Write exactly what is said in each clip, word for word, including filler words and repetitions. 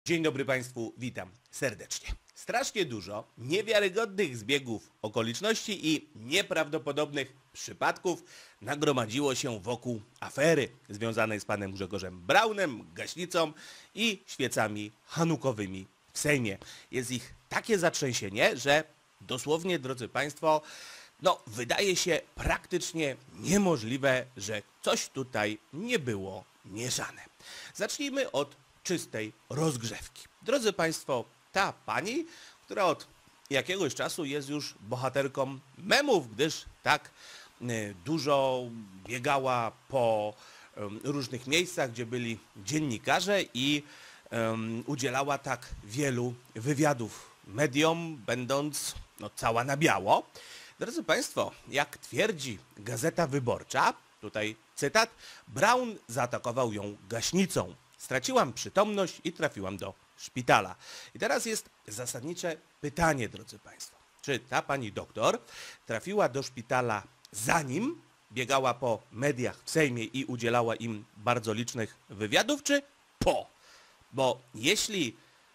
Dzień dobry Państwu, witam serdecznie. Strasznie dużo niewiarygodnych zbiegów okoliczności i nieprawdopodobnych przypadków nagromadziło się wokół afery związanej z panem Grzegorzem Braunem, gaśnicą i świecami hanukowymi w Sejmie. Jest ich takie zatrzęsienie, że dosłownie, drodzy Państwo, no wydaje się praktycznie niemożliwe, że coś tutaj nie było mieszane. Zacznijmy od czystej rozgrzewki. Drodzy Państwo, ta pani, która od jakiegoś czasu jest już bohaterką memów, gdyż tak y, dużo biegała po y, różnych miejscach, gdzie byli dziennikarze i y, udzielała tak wielu wywiadów mediom, będąc no, cała na biało. Drodzy Państwo, jak twierdzi Gazeta Wyborcza, tutaj cytat, Braun zaatakował ją gaśnicą. Straciłam przytomność i trafiłam do szpitala. I teraz jest zasadnicze pytanie, drodzy Państwo. Czy ta pani doktor trafiła do szpitala zanim biegała po mediach w Sejmie i udzielała im bardzo licznych wywiadów, czy po? Bo jeśli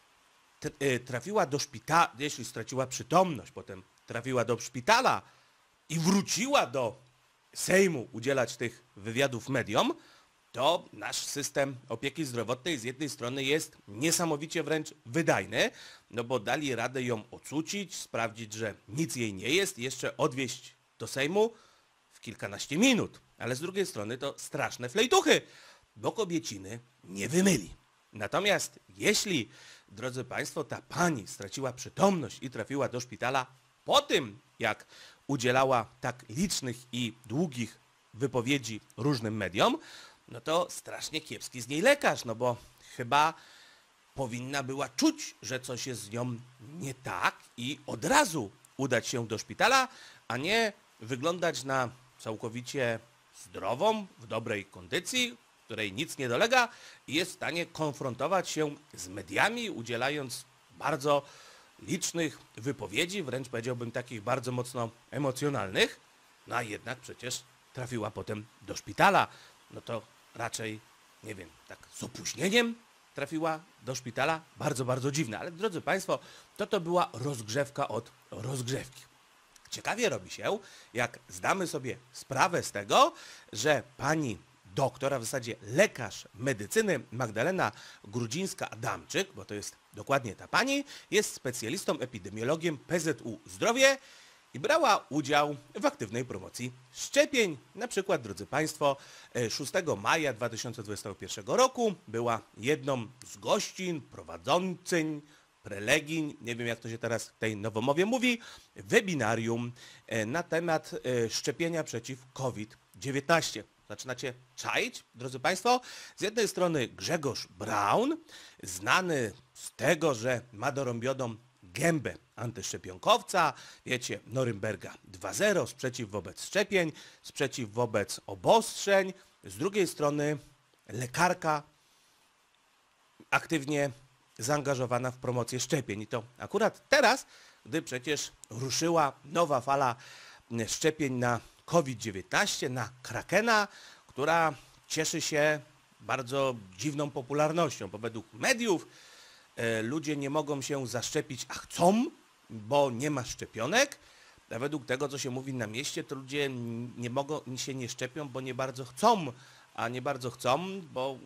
trafiła do szpitala, jeśli straciła przytomność, potem trafiła do szpitala i wróciła do Sejmu udzielać tych wywiadów mediom, to nasz system opieki zdrowotnej z jednej strony jest niesamowicie wręcz wydajny, no bo dali radę ją ocucić, sprawdzić, że nic jej nie jest, jeszcze odwieźć do Sejmu w kilkanaście minut. Ale z drugiej strony to straszne flejtuchy, bo kobieciny nie wymyli. Natomiast jeśli, drodzy Państwo, ta pani straciła przytomność i trafiła do szpitala po tym, jak udzielała tak licznych i długich wypowiedzi różnym mediom, no to strasznie kiepski z niej lekarz, no bo chyba powinna była czuć, że coś jest z nią nie tak i od razu udać się do szpitala, a nie wyglądać na całkowicie zdrową, w dobrej kondycji, której nic nie dolega i jest w stanie konfrontować się z mediami, udzielając bardzo licznych wypowiedzi, wręcz powiedziałbym takich bardzo mocno emocjonalnych, no a jednak przecież trafiła potem do szpitala. No to raczej, nie wiem, tak z opóźnieniem trafiła do szpitala. Bardzo, bardzo dziwne. Ale drodzy Państwo, to to była rozgrzewka od rozgrzewki. Ciekawie robi się, jak zdamy sobie sprawę z tego, że pani doktor, a w zasadzie lekarz medycyny Magdalena Grudzińska-Adamczyk, bo to jest dokładnie ta pani, jest specjalistą, epidemiologiem P Z U Zdrowie i brała udział w aktywnej promocji szczepień. Na przykład, drodzy Państwo, szóstego maja dwa tysiące dwudziestego pierwszego roku była jedną z gościń, prowadzącyń, prelegiń, nie wiem jak to się teraz w tej nowomowie mówi, webinarium na temat szczepienia przeciw COVID dziewiętnaście. Zaczynacie czaić, drodzy Państwo? Z jednej strony Grzegorz Braun, znany z tego, że ma dorąbioną gębę antyszczepionkowca, wiecie, Norymberga dwa zero, sprzeciw wobec szczepień, sprzeciw wobec obostrzeń. Z drugiej strony lekarka aktywnie zaangażowana w promocję szczepień. I to akurat teraz, gdy przecież ruszyła nowa fala szczepień na COVID dziewiętnaście, na Krakena, która cieszy się bardzo dziwną popularnością, bo według mediów e, ludzie nie mogą się zaszczepić, a chcą, bo nie ma szczepionek, a według tego, co się mówi na mieście, to ludzie nie mogą, się nie szczepią, bo nie bardzo chcą, a nie bardzo chcą, bo...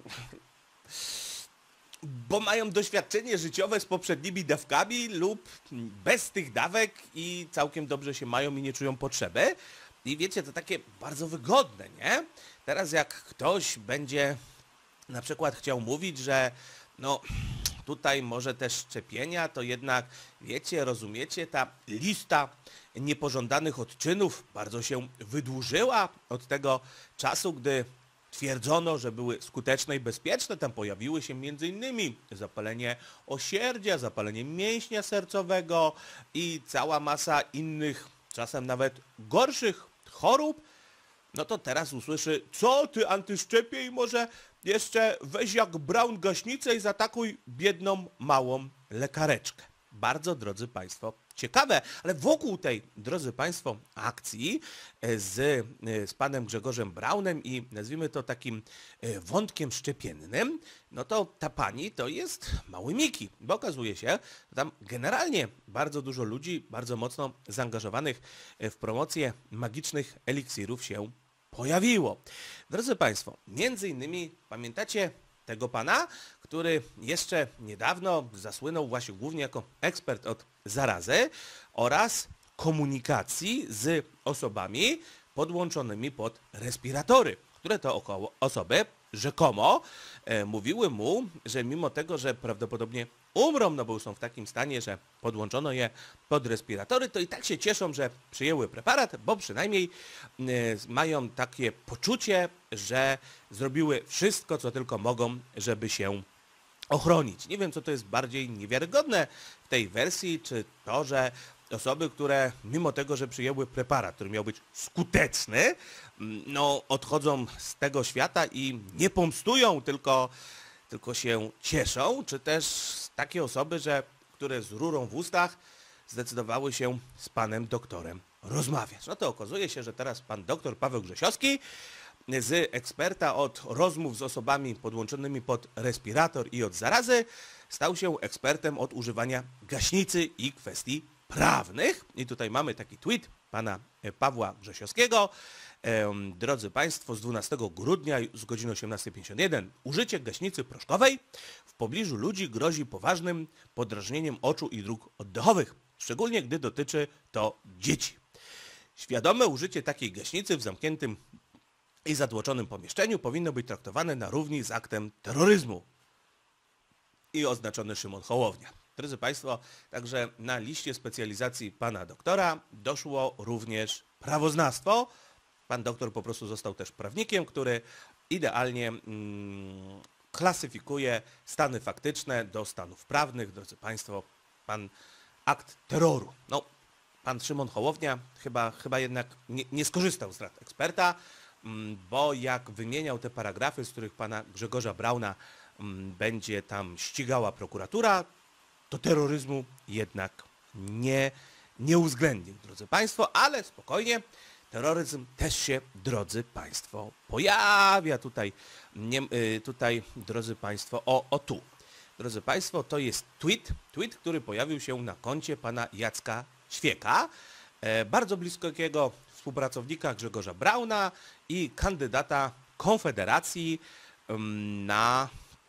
bo mają doświadczenie życiowe z poprzednimi dawkami lub bez tych dawek i całkiem dobrze się mają i nie czują potrzeby. I wiecie, to takie bardzo wygodne, nie? Teraz jak ktoś będzie na przykład chciał mówić, że no tutaj może te szczepienia, to jednak wiecie, rozumiecie, ta lista niepożądanych odczynów bardzo się wydłużyła od tego czasu, gdy twierdzono, że były skuteczne i bezpieczne. Tam pojawiły się między innymi zapalenie osierdzia, zapalenie mięśnia sercowego i cała masa innych, czasem nawet gorszych chorób. No to teraz usłyszy, co ty antyszczepień, może jeszcze weź jak Braun gaśnicę i zaatakuj biedną, małą lekareczkę. Bardzo, drodzy Państwo, ciekawe, ale wokół tej, drodzy Państwo, akcji z, z panem Grzegorzem Braunem i nazwijmy to takim wątkiem szczepiennym, no to ta pani to jest mały Miki, bo okazuje się, że tam generalnie bardzo dużo ludzi, bardzo mocno zaangażowanych w promocję magicznych eliksirów się pojawiło. Drodzy Państwo, między innymi pamiętacie tego pana, który jeszcze niedawno zasłynął właśnie głównie jako ekspert od zarazy oraz komunikacji z osobami podłączonymi pod respiratory, które to około osoby rzekomo e, mówiły mu, że mimo tego, że prawdopodobnie umrą, no bo są w takim stanie, że podłączono je pod respiratory, to i tak się cieszą, że przyjęły preparat, bo przynajmniej e, mają takie poczucie, że zrobiły wszystko, co tylko mogą, żeby się ochronić. Nie wiem, co to jest bardziej niewiarygodne w tej wersji, czy to, że osoby, które mimo tego, że przyjęły preparat, który miał być skuteczny, no odchodzą z tego świata i nie pomstują, tylko, tylko się cieszą, czy też takie osoby, że, które z rurą w ustach zdecydowały się z panem doktorem rozmawiać. No to okazuje się, że teraz pan doktor Paweł Grzesiowski z eksperta od rozmów z osobami podłączonymi pod respirator i od zarazy stał się ekspertem od używania gaśnicy i kwestii prawnych. I tutaj mamy taki tweet pana Pawła Grzesiowskiego. Drodzy Państwo, z dwunastego grudnia z godziny osiemnastej pięćdziesiąt jeden użycie gaśnicy proszkowej w pobliżu ludzi grozi poważnym podrażnieniem oczu i dróg oddechowych, szczególnie gdy dotyczy to dzieci. Świadome użycie takiej gaśnicy w zamkniętym i zatłoczonym pomieszczeniu powinno być traktowane na równi z aktem terroryzmu. I oznaczony Szymon Hołownia. Drodzy Państwo, także na liście specjalizacji pana doktora doszło również prawoznawstwo. Pan doktor po prostu został też prawnikiem, który idealnie mm, klasyfikuje stany faktyczne do stanów prawnych. Drodzy Państwo, pan akt terroru. No, pan Szymon Hołownia chyba, chyba jednak nie, nie skorzystał z rad eksperta, bo jak wymieniał te paragrafy, z których pana Grzegorza Brauna będzie tam ścigała prokuratura, to terroryzmu jednak nie, nie uwzględnił, drodzy Państwo, ale spokojnie, terroryzm też się, drodzy Państwo, pojawia tutaj, nie, tutaj drodzy Państwo, o, o tu. Drodzy Państwo, to jest tweet, tweet, który pojawił się na koncie pana Jacka Ćwieka, e, bardzo bliskiego współpracownika Grzegorza Brauna i kandydata Konfederacji um, na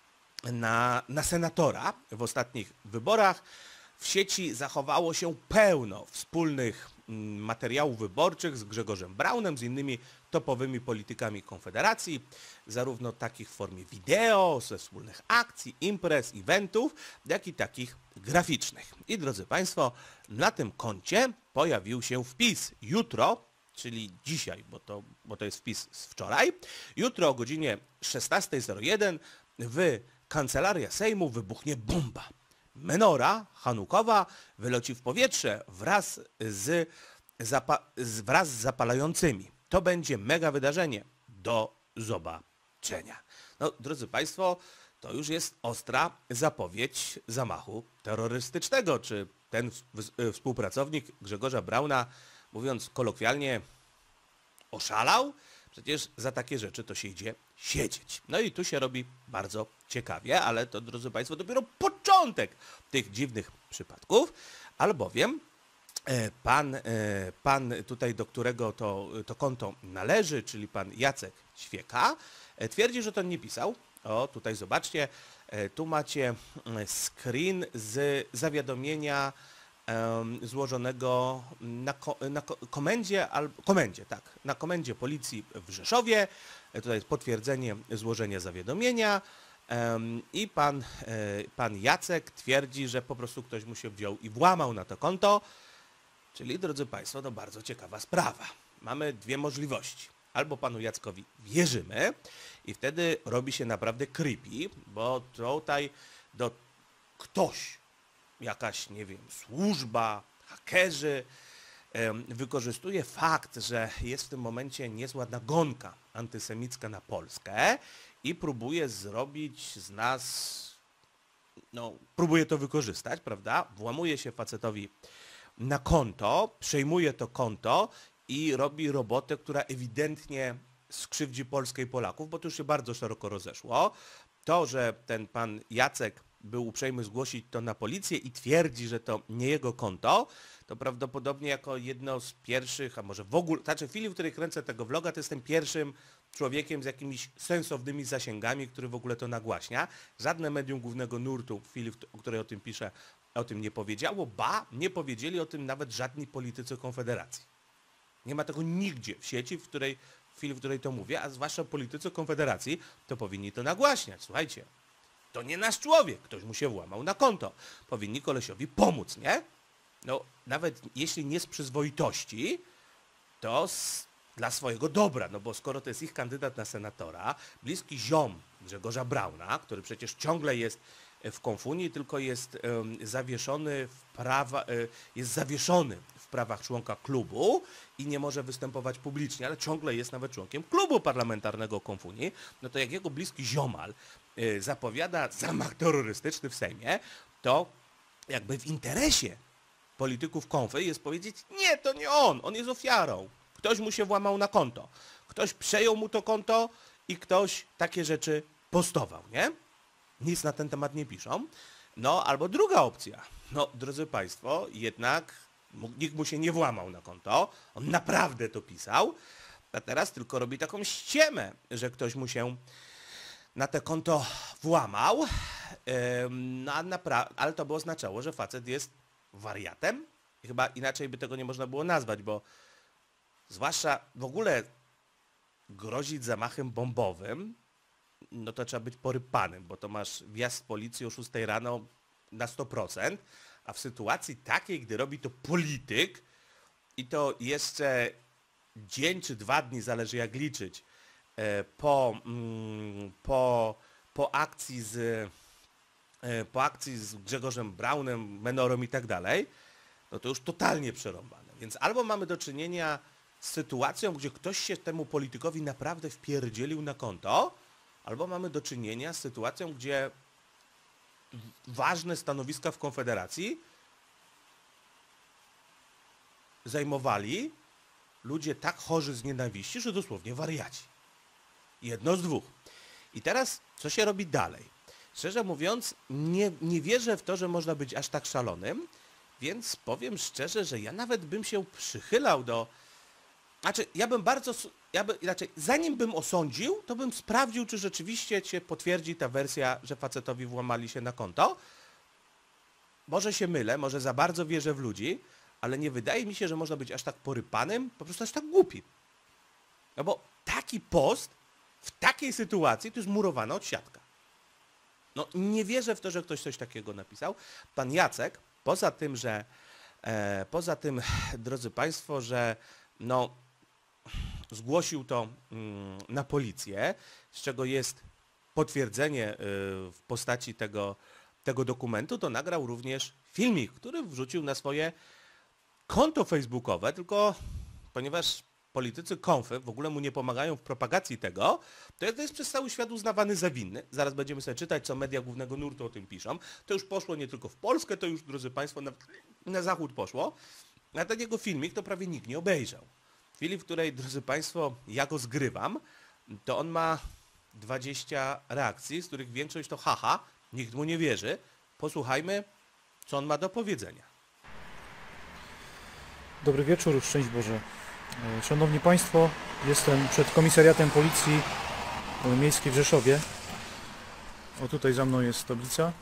Na, na senatora w ostatnich wyborach. W sieci zachowało się pełno wspólnych mm, materiałów wyborczych z Grzegorzem Braunem, z innymi topowymi politykami Konfederacji, zarówno takich w formie wideo, ze wspólnych akcji, imprez, eventów, jak i takich graficznych. I drodzy Państwo, na tym koncie pojawił się wpis jutro, czyli dzisiaj, bo to, bo to jest wpis z wczoraj, jutro o godzinie szesnastej zero jeden w Kancelaria Sejmu wybuchnie bomba. Menora hanukowa wyleci w powietrze wraz z, zapa z, wraz z zapalającymi. To będzie mega wydarzenie. Do zobaczenia. No, drodzy Państwo, to już jest ostra zapowiedź zamachu terrorystycznego. Czy ten współpracownik Grzegorza Brauna, mówiąc kolokwialnie, oszalał? Przecież za takie rzeczy to się idzie siedzieć. No i tu się robi bardzo ciekawie, ale to, drodzy Państwo, dopiero początek tych dziwnych przypadków, albowiem e, pan, e, pan tutaj, do którego to, to konto należy, czyli pan Jacek Ćwieka, e, twierdzi, że to nie pisał. O, tutaj zobaczcie, e, tu macie screen z zawiadomienia złożonego na, ko, na ko, komendzie, albo, komendzie, tak, na komendzie policji w Rzeszowie. Tutaj jest potwierdzenie złożenia zawiadomienia um, i pan, e, pan Jacek twierdzi, że po prostu ktoś mu się wziął i włamał na to konto. Czyli, drodzy Państwo, to bardzo ciekawa sprawa. Mamy dwie możliwości. Albo panu Jackowi wierzymy i wtedy robi się naprawdę creepy, bo tutaj do ktoś, jakaś, nie wiem, służba, hakerzy wykorzystuje fakt, że jest w tym momencie niezła nagonka antysemicka na Polskę i próbuje zrobić z nas, no, próbuje to wykorzystać, prawda? Włamuje się facetowi na konto, przejmuje to konto i robi robotę, która ewidentnie skrzywdzi Polskę i Polaków, bo to już się bardzo szeroko rozeszło. To, że ten pan Jacek był uprzejmy zgłosić to na policję i twierdzi, że to nie jego konto, to prawdopodobnie jako jedno z pierwszych, a może w ogóle, znaczy w chwili, w której kręcę tego vloga, to jestem pierwszym człowiekiem z jakimiś sensownymi zasięgami, który w ogóle to nagłaśnia. Żadne medium głównego nurtu w chwili, w której o tym piszę, o tym nie powiedziało, ba, nie powiedzieli o tym nawet żadni politycy Konfederacji. Nie ma tego nigdzie w sieci, w której, w chwili, w której to mówię, a zwłaszcza politycy Konfederacji, to powinni to nagłaśniać. Słuchajcie, to nie nasz człowiek, ktoś mu się włamał na konto. Powinni kolesiowi pomóc, nie? No, nawet jeśli nie z przyzwoitości, to z, dla swojego dobra, no bo skoro to jest ich kandydat na senatora, bliski ziom Grzegorza Brauna, który przecież ciągle jest w konfunii, tylko jest um, zawieszony w prawa, y, jest zawieszony w prawach członka klubu i nie może występować publicznie, ale ciągle jest nawet członkiem klubu parlamentarnego Konfunii, no to jak jego bliski ziomal y, zapowiada zamach terrorystyczny w Sejmie, to jakby w interesie polityków Konfy jest powiedzieć, nie, to nie on, on jest ofiarą. Ktoś mu się włamał na konto. Ktoś przejął mu to konto i ktoś takie rzeczy postował, nie? Nic na ten temat nie piszą. No, albo druga opcja. No, drodzy Państwo, jednak nikt mu się nie włamał na konto. On naprawdę to pisał, a teraz tylko robi taką ściemę, że ktoś mu się na te konto włamał, no, a napra- ale to by oznaczało, że facet jest wariatem i chyba inaczej by tego nie można było nazwać, bo zwłaszcza w ogóle grozić zamachem bombowym, no to trzeba być porypanym, bo to masz wjazd z policji o szóstej rano na sto procent, a w sytuacji takiej, gdy robi to polityk i to jeszcze dzień czy dwa dni, zależy jak liczyć, po, po, po akcji z po akcji z Grzegorzem Braunem, Menorą i tak dalej, no to już totalnie przerąbane. Więc albo mamy do czynienia z sytuacją, gdzie ktoś się temu politykowi naprawdę wpierdzielił na konto, albo mamy do czynienia z sytuacją, gdzie ważne stanowiska w Konfederacji zajmowali ludzie tak chorzy z nienawiści, że dosłownie wariaci. Jedno z dwóch. I teraz co się robi dalej? Szczerze mówiąc, nie, nie wierzę w to, że można być aż tak szalonym, więc powiem szczerze, że ja nawet bym się przychylał do... Znaczy, ja bym bardzo... Ja by, inaczej, zanim bym osądził, to bym sprawdził, czy rzeczywiście się potwierdzi ta wersja, że facetowi włamali się na konto. Może się mylę, może za bardzo wierzę w ludzi, ale nie wydaje mi się, że można być aż tak porypanym, po prostu aż tak głupi. No bo taki post w takiej sytuacji to jest murowana odsiadka. No nie wierzę w to, że ktoś coś takiego napisał. Pan Jacek, poza tym, że e, poza tym, drodzy Państwo, że no zgłosił to mm, na policję, z czego jest potwierdzenie y, w postaci tego, tego dokumentu, to nagrał również filmik, który wrzucił na swoje konto facebookowe, tylko ponieważ politycy Konfy w ogóle mu nie pomagają w propagacji tego, to jest przez cały świat uznawany za winny. Zaraz będziemy sobie czytać, co media głównego nurtu o tym piszą. To już poszło nie tylko w Polskę, to już, drodzy Państwo, na, na zachód poszło. A ten jego filmik to prawie nikt nie obejrzał. W chwili, w której, drodzy Państwo, ja go zgrywam, to on ma dwadzieścia reakcji, z których większość to haha, nikt mu nie wierzy. Posłuchajmy, co on ma do powiedzenia. Dobry wieczór, szczęść Boże. Szanowni Państwo, jestem przed komisariatem Policji Miejskiej w Rzeszowie. O, tutaj za mną jest tablica.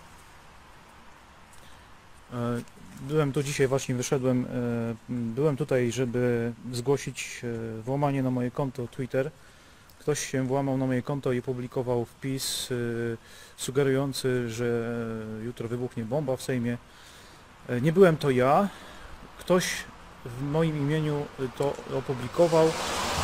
Byłem tu dzisiaj, właśnie wyszedłem, byłem tutaj, żeby zgłosić włamanie na moje konto Twitter. Ktoś się włamał na moje konto i publikował wpis sugerujący, że jutro wybuchnie bomba w Sejmie. Nie byłem to ja. Ktoś w moim imieniu to opublikował e,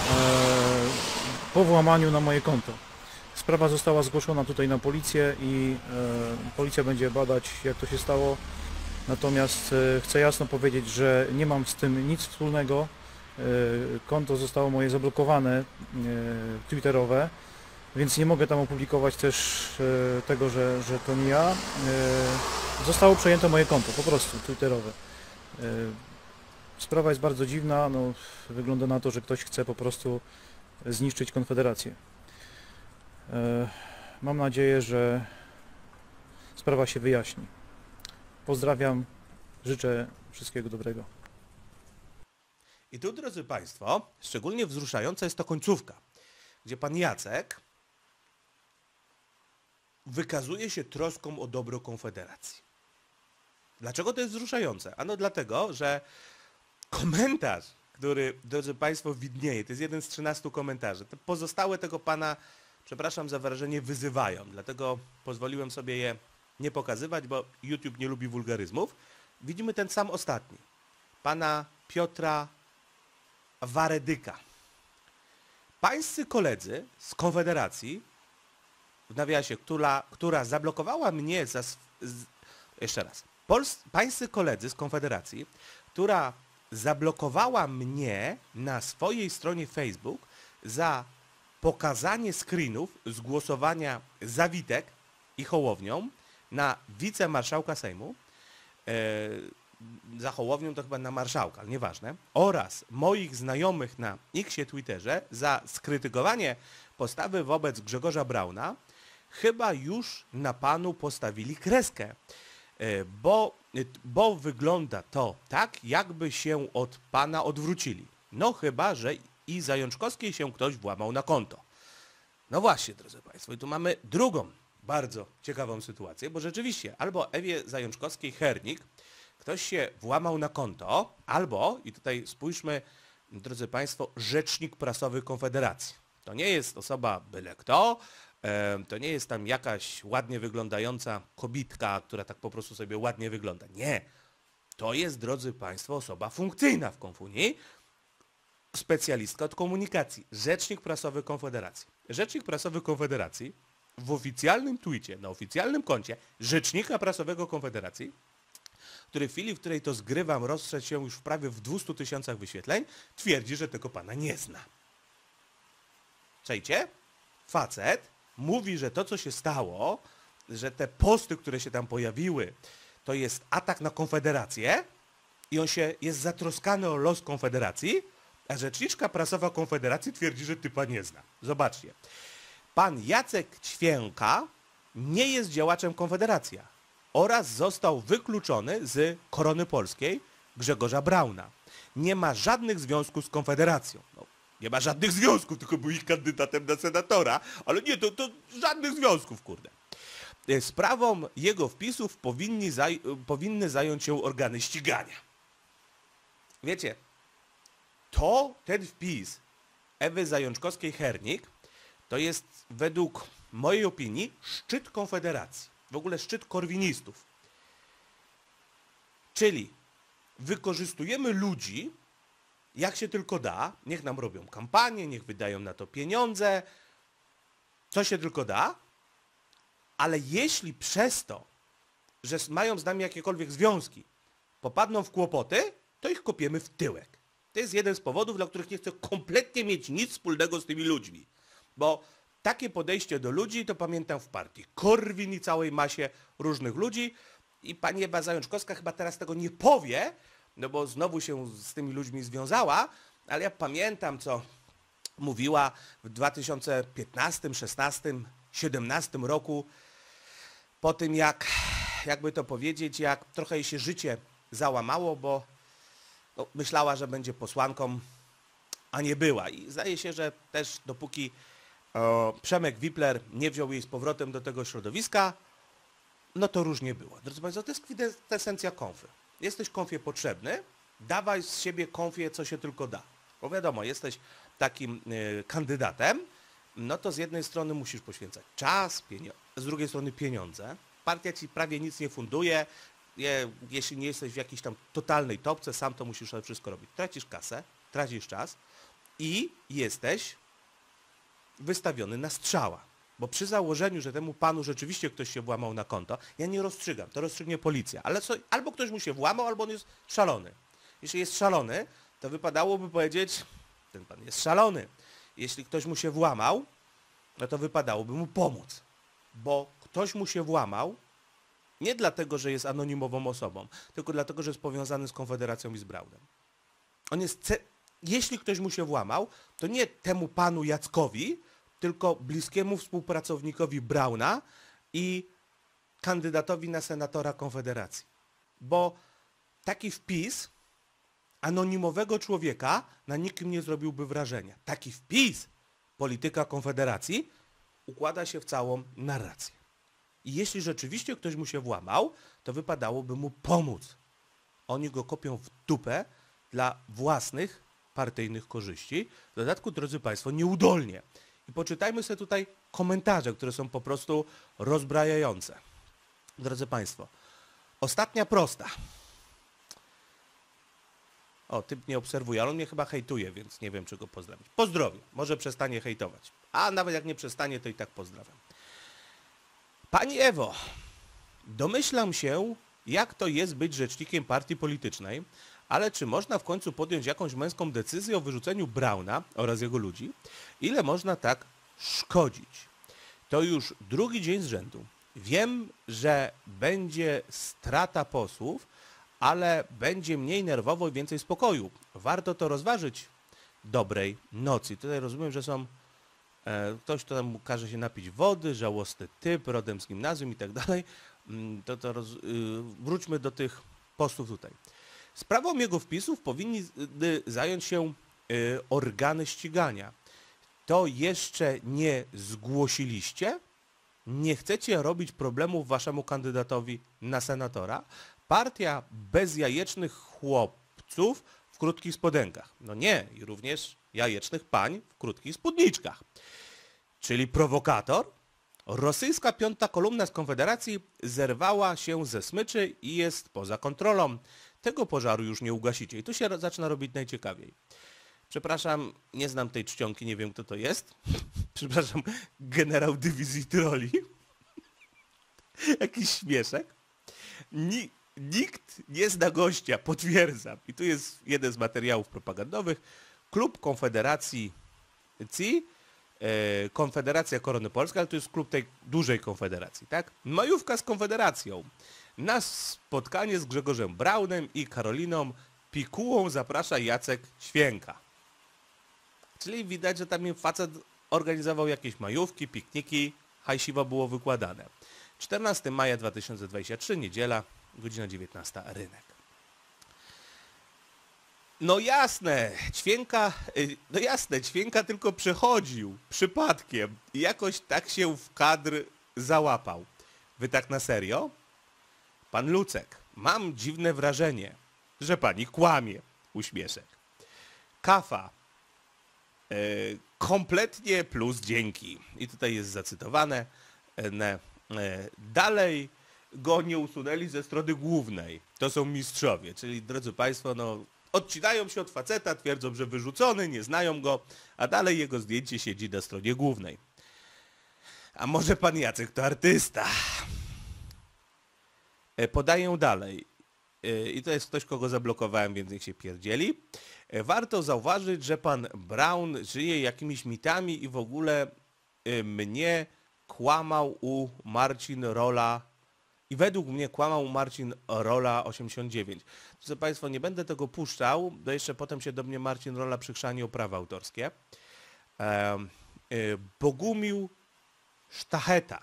po włamaniu na moje konto. Sprawa została zgłoszona tutaj na policję i e, policja będzie badać, jak to się stało. Natomiast e, chcę jasno powiedzieć, że nie mam z tym nic wspólnego. E, konto zostało moje zablokowane, e, twitterowe, więc nie mogę tam opublikować też e, tego, że, że to nie ja. E, zostało przejęte moje konto, po prostu twitterowe. E, Sprawa jest bardzo dziwna, no, wygląda na to, że ktoś chce po prostu zniszczyć Konfederację. E, mam nadzieję, że sprawa się wyjaśni. Pozdrawiam, życzę wszystkiego dobrego. I tu, drodzy Państwo, szczególnie wzruszająca jest to końcówka, gdzie pan Jacek wykazuje się troską o dobro Konfederacji. Dlaczego to jest wzruszające? Ano dlatego, że komentarz, który, drodzy Państwo, widnieje, to jest jeden z trzynastu komentarzy. Te pozostałe tego pana, przepraszam za wyrażenie, wyzywają. Dlatego pozwoliłem sobie je nie pokazywać, bo YouTube nie lubi wulgaryzmów. Widzimy ten sam ostatni. Pana Piotra Waredyka. Pańscy koledzy z Konfederacji, w nawiasie, która, która zablokowała mnie za... Z, jeszcze raz. Pols, pańscy koledzy z Konfederacji, która zablokowała mnie na swojej stronie Facebook za pokazanie screenów z głosowania za Witek i Hołownią na wicemarszałka Sejmu, e, za Hołownią to chyba na marszałka, ale nieważne, oraz moich znajomych na Xie Twitterze za skrytykowanie postawy wobec Grzegorza Brauna, chyba już na panu postawili kreskę, e, bo, bo wygląda to tak, jakby się od pana odwrócili. No chyba, że i Zajączkowskiej się ktoś włamał na konto. No właśnie, drodzy Państwo, i tu mamy drugą bardzo ciekawą sytuację, bo rzeczywiście albo Ewie Zajączkowskiej-Hernik ktoś się włamał na konto, albo, i tutaj spójrzmy, drodzy Państwo, rzecznik prasowy Konfederacji. To nie jest osoba byle kto, e, to nie jest tam jakaś ładnie wyglądająca kobitka, która tak po prostu sobie ładnie wygląda. Nie. To jest, drodzy Państwo, osoba funkcyjna w Konfunii, specjalistka od komunikacji, rzecznik prasowy Konfederacji. Rzecznik prasowy Konfederacji w oficjalnym twicie, na oficjalnym koncie rzecznika prasowego Konfederacji, który w chwili, w której to zgrywam, rozszedł się już w prawie w dwustu tysiącach wyświetleń, twierdzi, że tego pana nie zna. Czajcie? Facet mówi, że to, co się stało, że te posty, które się tam pojawiły, to jest atak na Konfederację i on się jest zatroskany o los Konfederacji, a rzeczniczka prasowa Konfederacji twierdzi, że typa nie zna. Zobaczcie. Pan Jacek Ćwięka nie jest działaczem Konfederacji oraz został wykluczony z Korony Polskiej Grzegorza Brauna. Nie ma żadnych związków z Konfederacją. No, nie ma żadnych związków, tylko był ich kandydatem na senatora, ale nie, to, to żadnych związków, kurde. Sprawą jego wpisów powinni zaj powinny zająć się organy ścigania. Wiecie, to ten wpis Ewy Zajączkowskiej-Hernik to jest według mojej opinii szczyt Konfederacji, w ogóle szczyt korwinistów. Czyli wykorzystujemy ludzi, jak się tylko da, niech nam robią kampanię, niech wydają na to pieniądze, co się tylko da, ale jeśli przez to, że mają z nami jakiekolwiek związki, popadną w kłopoty, to ich kopiemy w tyłek. To jest jeden z powodów, dla których nie chcę kompletnie mieć nic wspólnego z tymi ludźmi. Bo takie podejście do ludzi to pamiętam w partii Korwin i całej masie różnych ludzi. I pani Ewa Zajączkowska chyba teraz tego nie powie, no bo znowu się z tymi ludźmi związała, ale ja pamiętam, co mówiła w dwa tysiące piętnastym, szesnastym, siedemnastym roku, po tym jak, jakby to powiedzieć, jak trochę jej się życie załamało, bo no, myślała, że będzie posłanką, a nie była. I zdaje się, że też dopóki o, Przemek Wipler nie wziął jej z powrotem do tego środowiska, no to różnie było. Drodzy Państwo, to jest kwintesencja konfy. Jesteś konfie potrzebny, dawaj z siebie konfie, co się tylko da. Bo wiadomo, jesteś takim y, kandydatem, no to z jednej strony musisz poświęcać czas, z drugiej strony pieniądze. Partia ci prawie nic nie funduje. Je, jeśli nie jesteś w jakiejś tam totalnej topce, sam to musisz sobie wszystko robić. Tracisz kasę, tracisz czas i jesteś wystawiony na strzała. Bo przy założeniu, że temu panu rzeczywiście ktoś się włamał na konto, ja nie rozstrzygam, to rozstrzygnie policja. Ale co, albo ktoś mu się włamał, albo on jest szalony. Jeśli jest szalony, to wypadałoby powiedzieć, ten pan jest szalony. Jeśli ktoś mu się włamał, no to wypadałoby mu pomóc. Bo ktoś mu się włamał nie dlatego, że jest anonimową osobą, tylko dlatego, że jest powiązany z Konfederacją i z Braunem. on jest, ce- jeśli ktoś mu się włamał, to nie temu panu Jackowi, tylko bliskiemu współpracownikowi Brauna i kandydatowi na senatora Konfederacji. Bo taki wpis anonimowego człowieka na nikim nie zrobiłby wrażenia. Taki wpis polityka Konfederacji układa się w całą narrację. I jeśli rzeczywiście ktoś mu się włamał, to wypadałoby mu pomóc. Oni go kopią w dupę dla własnych partyjnych korzyści. W dodatku, drodzy Państwo, nieudolnie. I poczytajmy sobie tutaj komentarze, które są po prostu rozbrajające. Drodzy Państwo, ostatnia prosta. O, typ nie obserwuje, ale on mnie chyba hejtuje, więc nie wiem, czy go pozdrowić. Pozdrowię, może przestanie hejtować. A nawet jak nie przestanie, to i tak pozdrawiam. Pani Ewo, domyślam się, jak to jest być rzecznikiem partii politycznej, ale czy można w końcu podjąć jakąś męską decyzję o wyrzuceniu Brauna oraz jego ludzi? Ile można tak szkodzić? To już drugi dzień z rzędu. Wiem, że będzie strata posłów, ale będzie mniej nerwowo i więcej spokoju. Warto to rozważyć. Dobrej nocy. Tutaj rozumiem, że są e, ktoś, kto tam każe się napić wody, żałosny typ, rodem z gimnazjum i tak dalej. To, to roz, y, wróćmy do tych postów tutaj. Sprawą jego wpisów powinni y, zająć się y, organy ścigania. To jeszcze nie zgłosiliście? Nie chcecie robić problemów waszemu kandydatowi na senatora? Partia bezjajecznych chłopców w krótkich spodenkach. No nie, i również jajecznych pań w krótkich spódniczkach. Czyli prowokator? Rosyjska piąta kolumna z Konfederacji zerwała się ze smyczy i jest poza kontrolą. Tego pożaru już nie ugasicie. I tu się zaczyna robić najciekawiej. Przepraszam, nie znam tej czcionki, nie wiem kto to jest. Przepraszam, generał dywizji troli. Jakiś śmieszek. Ni nikt nie zna gościa, potwierdzam. I tu jest jeden z materiałów propagandowych. Klub Konfederacji C I, e, Konfederacja Korony Polskiej, ale to jest klub tej dużej konfederacji, tak? Majówka z Konfederacją. Na spotkanie z Grzegorzem Braunem i Karoliną Pikułą zaprasza Jacek Ćwięka. Czyli widać, że tam im facet organizował jakieś majówki, pikniki, hajsiwo było wykładane. czternastego maja dwa tysiące dwudziestego trzeciego, niedziela, godzina dziewiętnasta, rynek. No jasne, Ćwięka, no jasne, Ćwięka tylko przechodził przypadkiem i jakoś tak się w kadr załapał. Wy tak na serio? Pan Lucek, mam dziwne wrażenie, że pani kłamie. Uśmieszek. Kafa. E, kompletnie plus dzięki. I tutaj jest zacytowane. E, e, dalej go nie usunęli ze strony głównej. To są mistrzowie. Czyli, drodzy Państwo, no, odcinają się od faceta, twierdzą, że wyrzucony, nie znają go, a dalej jego zdjęcie siedzi na stronie głównej. A może pan Jacek to artysta? E, podaję dalej. E, I to jest ktoś, kogo zablokowałem, więc niech się pierdzieli. E, warto zauważyć, że pan Braun żyje jakimiś mitami i w ogóle e, mnie kłamał u Marcin Rola i według mnie kłamał Marcin Rola osiemdziesiąt dziewięć. Proszę Państwa, nie będę tego puszczał, bo jeszcze potem się do mnie Marcin Rola przykrzani o prawa autorskie. E, e, Bogumił Sztacheta.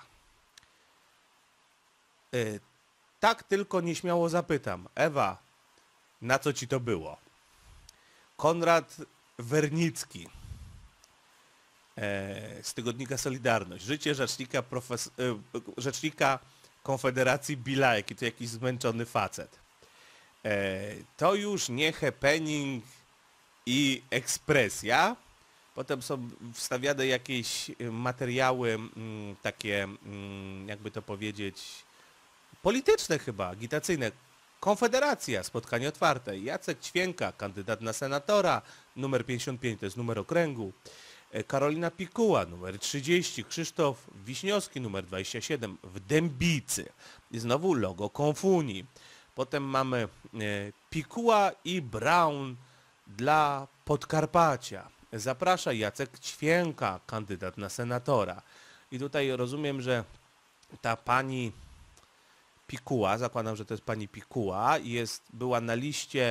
E, tak tylko nieśmiało zapytam. Ewa, na co ci to było? Konrad Wernicki e, z tygodnika Solidarność. Życie rzecznika, profes, e, rzecznika Konfederacji Bilajek. I to jakiś zmęczony facet. E, to już nie happening i ekspresja. Potem są wstawiane jakieś materiały m, takie, m, jakby to powiedzieć, polityczne chyba, agitacyjne. Konfederacja, spotkanie otwarte. Jacek Ćwięka, kandydat na senatora, numer pięćdziesiąt pięć, to jest numer okręgu. Karolina Pikuła, numer trzydzieści. Krzysztof Wiśniowski, numer dwadzieścia siedem, w Dębicy. I znowu logo Konfunii. Potem mamy e, Pikuła i Braun dla Podkarpacia. Zaprasza Jacek Ćwięka, kandydat na senatora. I tutaj rozumiem, że ta pani Pikuła, zakładam, że to jest pani Pikuła, jest, była na liście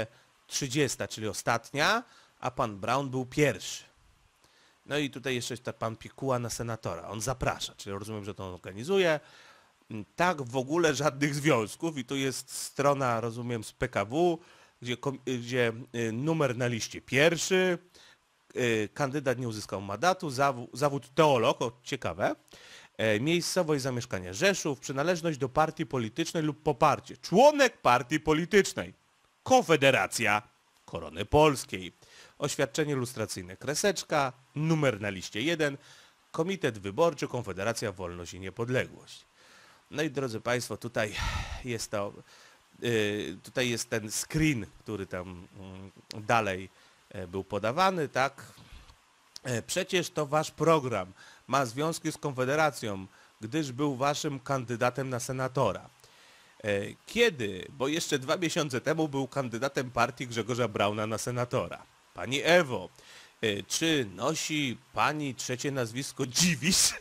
trzydziesta, czyli ostatnia, a pan Braun był pierwszy. No i tutaj jeszcze jest pan Pikuła na senatora. On zaprasza, czyli rozumiem, że to on organizuje. Tak w ogóle żadnych związków i tu jest strona, rozumiem, z P K W, gdzie, gdzie numer na liście pierwszy, kandydat nie uzyskał mandatu, zawód, zawód teolog, o, ciekawe, miejscowość zamieszkania Rzeszów, przynależność do partii politycznej lub poparcie, członek partii politycznej, Konfederacja Korony Polskiej, oświadczenie lustracyjne kreseczka, numer na liście jeden, Komitet Wyborczy Konfederacja Wolność i Niepodległość. No i drodzy Państwo, tutaj jest to, yy, tutaj jest ten screen, który tam yy, dalej yy, był podawany, tak? Yy, przecież to wasz program ma związki z Konfederacją, gdyż był waszym kandydatem na senatora. Yy, kiedy? Bo jeszcze dwa miesiące temu był kandydatem partii Grzegorza Brauna na senatora. Pani Ewo, yy, czy nosi pani trzecie nazwisko Dziwisz?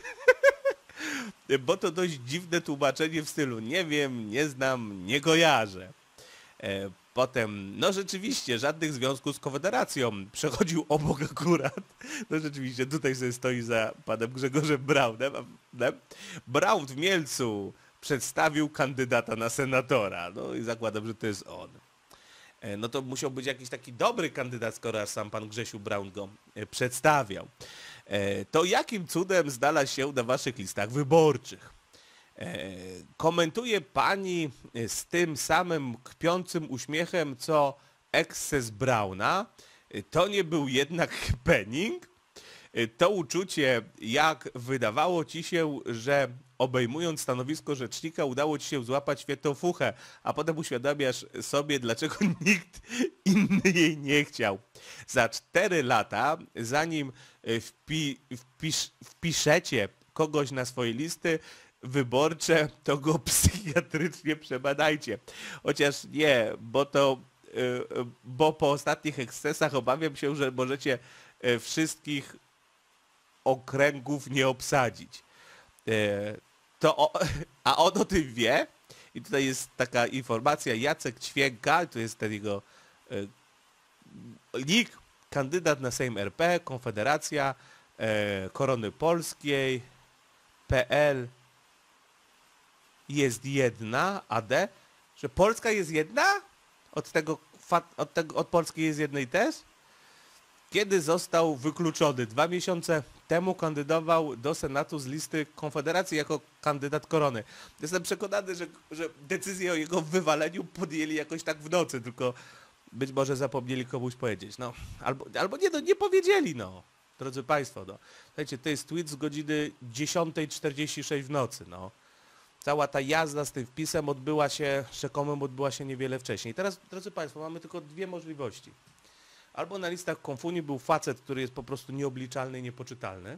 Bo to dość dziwne tłumaczenie w stylu nie wiem, nie znam, nie kojarzę. E, potem, no rzeczywiście, żadnych związków z Konfederacją. Przechodził obok akurat. No rzeczywiście, tutaj sobie stoi za panem Grzegorzem Braunem. Braun w Mielcu przedstawił kandydata na senatora. No i zakładam, że to jest on. E, no to musiał być jakiś taki dobry kandydat, skoro sam pan Grzesiu Braun go e, przedstawiał. To jakim cudem znalazł się na waszych listach wyborczych? Komentuje pani z tym samym kpiącym uśmiechem, co ekses Brauna. To nie był jednak happening? To uczucie, jak wydawało ci się, że obejmując stanowisko rzecznika udało ci się złapać świetlofuchę, a potem uświadamiasz sobie, dlaczego nikt inny jej nie chciał. Za cztery lata, zanim wpi, wpisz, wpiszecie kogoś na swoje listy wyborcze, to go psychiatrycznie przebadajcie. Chociaż nie, bo to, bo po ostatnich ekscesach obawiam się, że możecie wszystkich okręgów nie obsadzić. To o, a on o tym wie i tutaj jest taka informacja, Jacek Ćwięka, to jest ten jego e, nick, kandydat na Sejm R P, Konfederacja e, Korony Polskiej, P L jest jedna, A D, że Polska jest jedna? Od tego, od tego, od Polski jest jednej też? Kiedy został wykluczony? Dwa miesiące temu kandydował do Senatu z listy Konfederacji jako kandydat Korony. Jestem przekonany, że, że decyzję o jego wywaleniu podjęli jakoś tak w nocy, tylko być może zapomnieli komuś powiedzieć. No, albo, albo nie, no, nie powiedzieli, no. Drodzy Państwo, no. Słuchajcie, to jest tweet z godziny dziesiątej czterdzieści sześć w nocy, no. Cała ta jazda z tym wpisem odbyła się, rzekomym odbyła się niewiele wcześniej. Teraz, drodzy Państwo, mamy tylko dwie możliwości. Albo na listach Konfunii był facet, który jest po prostu nieobliczalny i niepoczytalny.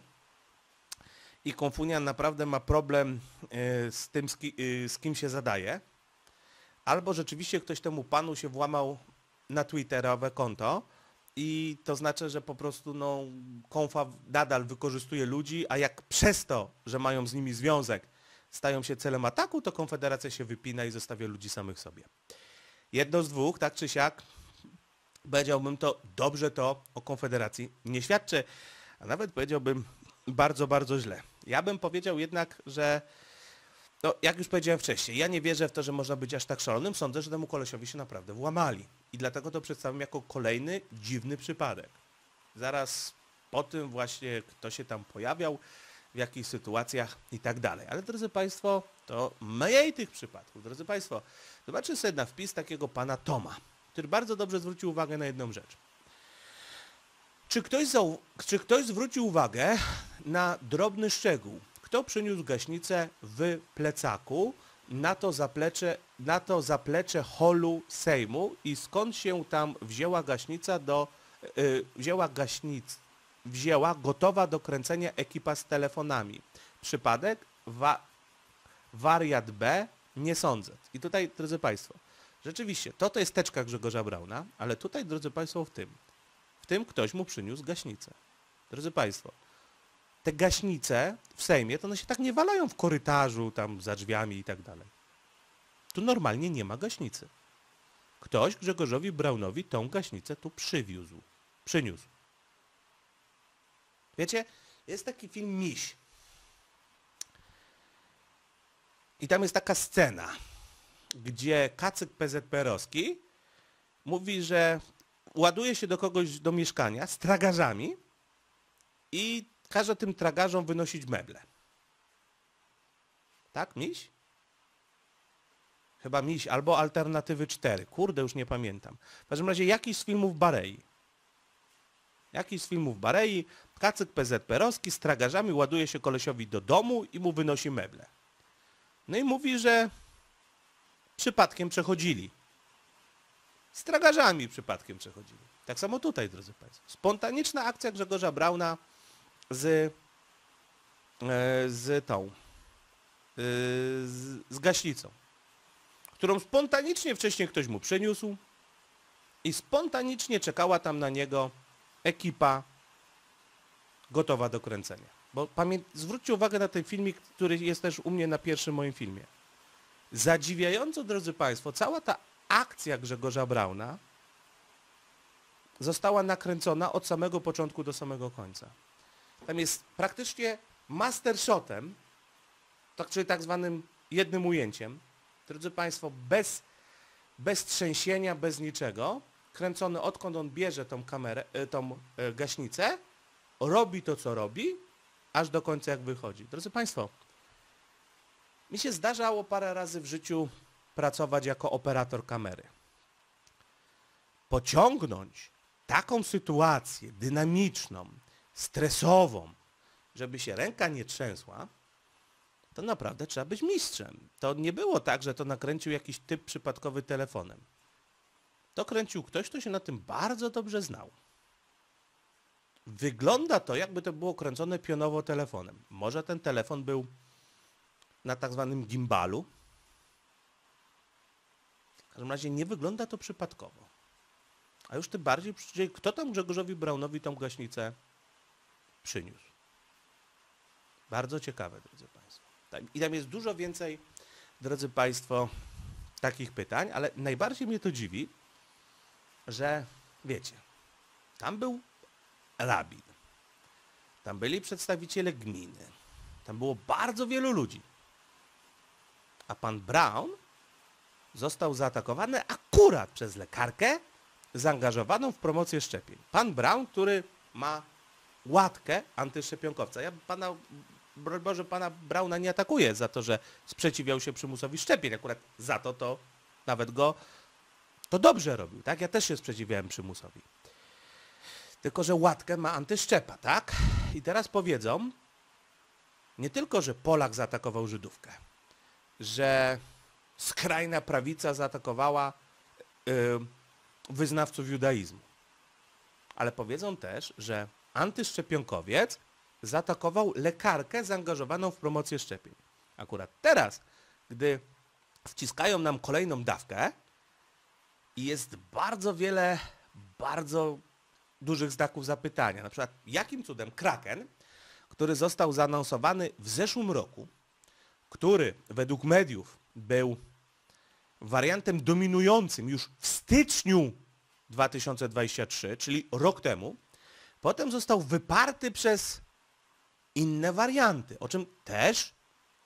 I Konfunia naprawdę ma problem y, z tym, z, ki, y, z kim się zadaje. Albo rzeczywiście ktoś temu panu się włamał na twitterowe konto i to znaczy, że po prostu no, Konfa nadal wykorzystuje ludzi, a jak przez to, że mają z nimi związek, stają się celem ataku, to Konfederacja się wypina i zostawia ludzi samych sobie. Jedno z dwóch, tak czy siak, powiedziałbym to, dobrze to o Konfederacji nie świadczy, a nawet powiedziałbym bardzo, bardzo źle. Ja bym powiedział jednak, że, no, jak już powiedziałem wcześniej, ja nie wierzę w to, że można być aż tak szalonym. Sądzę, że temu kolesiowi się naprawdę włamali. I dlatego to przedstawiam jako kolejny dziwny przypadek. Zaraz po tym właśnie, kto się tam pojawiał, w jakich sytuacjach i tak dalej. Ale drodzy Państwo, to mniej tych przypadków. Drodzy Państwo, zobaczcie sobie na wpis takiego pana Toma, który bardzo dobrze zwrócił uwagę na jedną rzecz. Czy ktoś, zau- czy ktoś zwrócił uwagę na drobny szczegół? Kto przyniósł gaśnicę w plecaku na to zaplecze, na to zaplecze holu Sejmu i skąd się tam wzięła gaśnica do, yy, wzięła gaśnic, wzięła gotowa do kręcenia ekipa z telefonami? Przypadek? Wa- wariat B? Nie sądzę. I tutaj, drodzy Państwo, rzeczywiście, to to jest teczka Grzegorza Brauna, ale tutaj, drodzy Państwo, w tym, w tym ktoś mu przyniósł gaśnicę. Drodzy Państwo, te gaśnice w Sejmie, to one się tak nie walają w korytarzu, tam za drzwiami i tak dalej. Tu normalnie nie ma gaśnicy. ktoś Grzegorzowi Braunowi tą gaśnicę tu przywiózł. Przyniósł. Wiecie, jest taki film Miś. I tam jest taka scena, gdzie kacyk P Z P R-owski mówi, że ładuje się do kogoś do mieszkania z tragarzami i każe tym tragarzom wynosić meble. Tak, Miś? Chyba Miś, albo Alternatywy cztery. Kurde, już nie pamiętam. W każdym razie jakiś z filmów Barei. Jakiś z filmów Barei, kacyk P Z P R-owski z tragarzami ładuje się kolesiowi do domu i mu wynosi meble. No i mówi, że przypadkiem przechodzili. Z tragarzami przypadkiem przechodzili. Tak samo tutaj, drodzy Państwo. Spontaniczna akcja Grzegorza Brauna z, e, z tą, e, z, z gaśnicą, którą spontanicznie wcześniej ktoś mu przyniósł i spontanicznie czekała tam na niego ekipa gotowa do kręcenia. Bo pamię... zwróćcie uwagę na ten filmik, który jest też u mnie na pierwszym moim filmie. Zadziwiająco, drodzy Państwo, cała ta akcja Grzegorza Brauna została nakręcona od samego początku do samego końca. Tam jest praktycznie mastershotem, tak, czyli tak zwanym jednym ujęciem, drodzy Państwo, bez, bez trzęsienia, bez niczego, kręcony odkąd on bierze tą kamerę, tą gaśnicę, robi to, co robi, aż do końca jak wychodzi. Drodzy Państwo, mi się zdarzało parę razy w życiu pracować jako operator kamery. Pociągnąć taką sytuację dynamiczną, stresową, żeby się ręka nie trzęsła, to naprawdę trzeba być mistrzem. To nie było tak, że to nakręcił jakiś typ przypadkowy telefonem. To kręcił ktoś, kto się na tym bardzo dobrze znał. Wygląda to, jakby to było kręcone pionowo telefonem. Może ten telefon był na tak zwanym gimbalu. W każdym razie nie wygląda to przypadkowo. A już tym bardziej, kto tam Grzegorzowi Braunowi tą gaśnicę przyniósł. Bardzo ciekawe, drodzy Państwo. I tam jest dużo więcej, drodzy Państwo, takich pytań, ale najbardziej mnie to dziwi, że wiecie, tam był rabin, tam byli przedstawiciele gminy, tam było bardzo wielu ludzi, a pan Braun został zaatakowany akurat przez lekarkę zaangażowaną w promocję szczepień. Pan Braun, który ma łatkę antyszczepionkowca. Ja pana, broń Boże, pana Brauna nie atakuję za to, że sprzeciwiał się przymusowi szczepień. Akurat za to to nawet go to dobrze robił, tak? Ja też się sprzeciwiałem przymusowi. Tylko że łatkę ma antyszczepa, tak? I teraz powiedzą, nie tylko, że Polak zaatakował Żydówkę, że skrajna prawica zaatakowała yy, wyznawców judaizmu, ale powiedzą też, że antyszczepionkowiec zaatakował lekarkę zaangażowaną w promocję szczepień. Akurat teraz, gdy wciskają nam kolejną dawkę i jest bardzo wiele, bardzo dużych znaków zapytania. Na przykład, jakim cudem Kraken, który został zaanonsowany w zeszłym roku, który według mediów był wariantem dominującym już w styczniu dwa tysiące dwudziestego trzeciego, czyli rok temu, potem został wyparty przez inne warianty, o czym też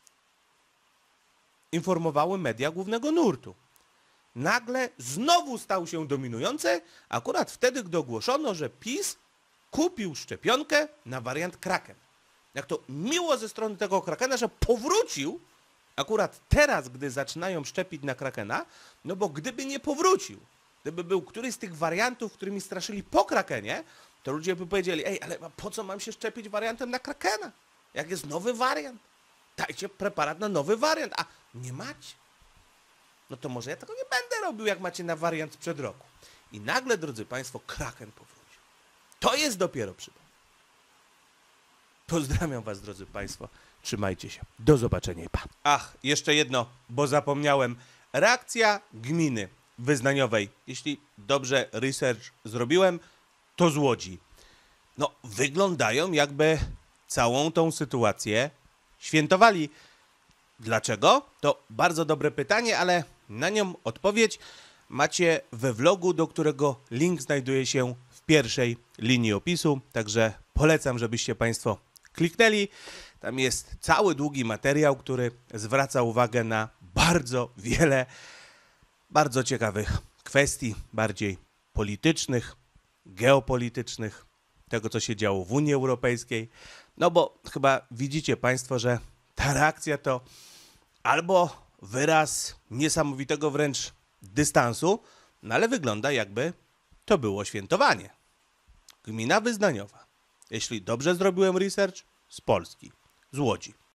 informowały media głównego nurtu. Nagle znowu stał się dominujący, akurat wtedy, gdy ogłoszono, że PiS kupił szczepionkę na wariant Kraken. Jak to miło ze strony tego Krakena, że powrócił akurat teraz, gdy zaczynają szczepić na Krakena, no bo gdyby nie powrócił, gdyby był któryś z tych wariantów, którymi straszyli po Krakenie, to ludzie by powiedzieli, ej, ale po co mam się szczepić wariantem na Krakena? Jak jest nowy wariant? Dajcie preparat na nowy wariant, a nie macie. No to może ja tego nie będę robił, jak macie na wariant sprzed roku. I nagle, drodzy Państwo, Kraken powrócił. To jest dopiero przypomnienie. Pozdrawiam Was, drodzy Państwo. Trzymajcie się. Do zobaczenia i pa. Ach, jeszcze jedno, bo zapomniałem. Reakcja gminy wyznaniowej. Jeśli dobrze research zrobiłem, to z Łodzi. No, wyglądają jakby całą tą sytuację świętowali. Dlaczego? To bardzo dobre pytanie, ale na nią odpowiedź macie we vlogu, do którego link znajduje się w pierwszej linii opisu, także polecam, żebyście Państwo kliknęli. Tam jest cały długi materiał, który zwraca uwagę na bardzo wiele bardzo ciekawych kwestii, bardziej politycznych, geopolitycznych, tego co się działo w Unii Europejskiej. No bo chyba widzicie Państwo, że ta reakcja to albo wyraz niesamowitego wręcz dystansu, no ale wygląda jakby to było świętowanie. Gmina Wyznaniowa. Jeśli dobrze zrobiłem research, z Polski, z Łodzi.